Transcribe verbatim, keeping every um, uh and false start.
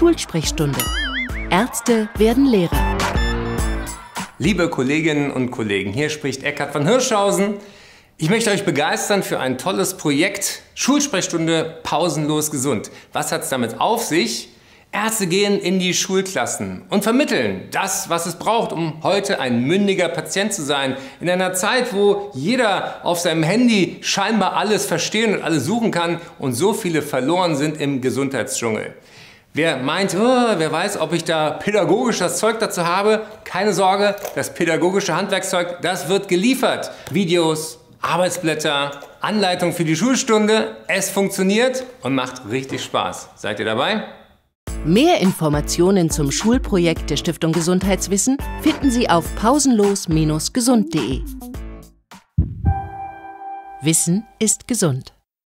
Schulsprechstunde. Ärzte werden Lehrer. Liebe Kolleginnen und Kollegen, hier spricht Eckhard von Hirschhausen. Ich möchte euch begeistern für ein tolles Projekt Schulsprechstunde pausenlos gesund. Was hat es damit auf sich? Ärzte gehen in die Schulklassen und vermitteln das, was es braucht, um heute ein mündiger Patient zu sein. In einer Zeit, wo jeder auf seinem Handy scheinbar alles verstehen und alles suchen kann und so viele verloren sind im Gesundheitsdschungel. Wer meint, oh, wer weiß, ob ich da pädagogisch das Zeug dazu habe, keine Sorge, das pädagogische Handwerkszeug, das wird geliefert. Videos, Arbeitsblätter, Anleitung für die Schulstunde. Es funktioniert und macht richtig Spaß. Seid ihr dabei? Mehr Informationen zum Schulprojekt der Stiftung Gesundheitswissen finden Sie auf pausenlos Bindestrich gesund Punkt de. Wissen ist gesund.